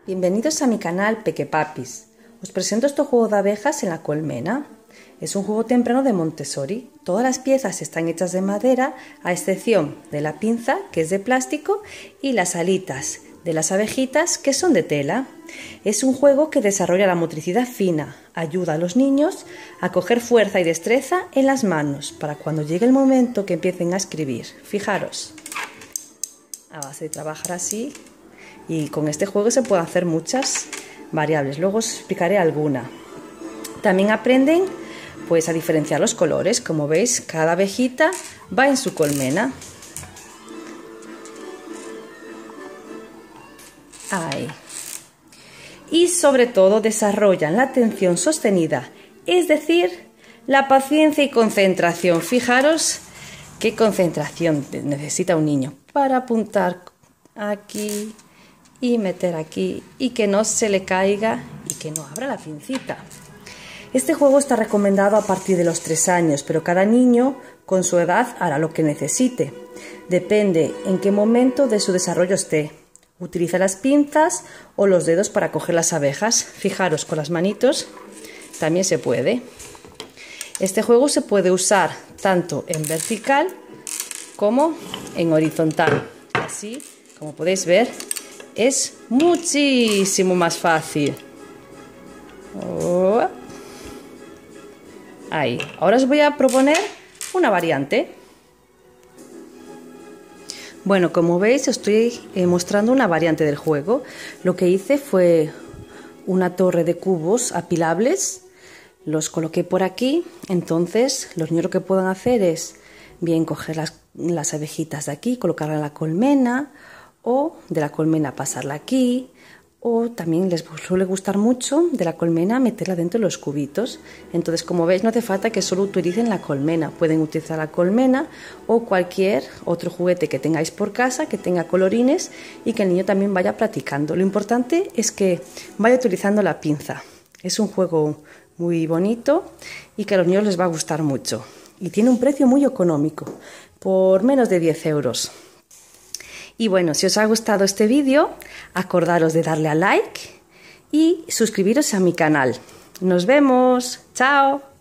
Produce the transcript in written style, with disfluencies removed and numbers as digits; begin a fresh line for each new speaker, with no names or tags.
Bienvenidos a mi canal Pequepapis. Os presento este juego de abejas en la colmena. Es un juego temprano de Montessori. Todas las piezas están hechas de madera, a excepción de la pinza, que es de plástico, y las alitas de las abejitas, que son de tela. Es un juego que desarrolla la motricidad fina, ayuda a los niños a coger fuerza y destreza en las manos para cuando llegue el momento que empiecen a escribir. Fijaros, a base de trabajar así, y con este juego se pueden hacer muchas variables. Luego os explicaré alguna. También aprenden pues a diferenciar los colores. Como veis, cada abejita va en su colmena. Ahí. Y sobre todo desarrollan la atención sostenida, es decir, la paciencia y concentración. Fijaros qué concentración necesita un niño para apuntar aquí y meter aquí y que no se le caiga y que no abra la pincita. Este juego está recomendado a partir de los 3 años, pero cada niño con su edad hará lo que necesite. Depende en qué momento de su desarrollo esté. Utiliza las pinzas o los dedos para coger las abejas. Fijaros, con las manitos también se puede. Este juego se puede usar tanto en vertical como en horizontal. Así, como podéis ver, es muchísimo más fácil. Ahí. Ahora os voy a proponer una variante. Bueno, como veis, os estoy mostrando una variante del juego. Lo que hice fue una torre de cubos apilables. Los coloqué por aquí. Entonces, los niños lo que pueden hacer es bien coger las abejitas de aquí, colocarla en la colmena, o de la colmena pasarla aquí, o también les suele gustar mucho de la colmena meterla dentro de los cubitos. Entonces, como veis, no hace falta que solo utilicen la colmena, pueden utilizar la colmena o cualquier otro juguete que tengáis por casa, que tenga colorines y que el niño también vaya practicando. Lo importante es que vaya utilizando la pinza. Es un juego muy bonito y que a los niños les va a gustar mucho. Y tiene un precio muy económico, por menos de 10 euros. Y bueno, si os ha gustado este vídeo, acordaros de darle a like y suscribiros a mi canal. ¡Nos vemos! ¡Chao!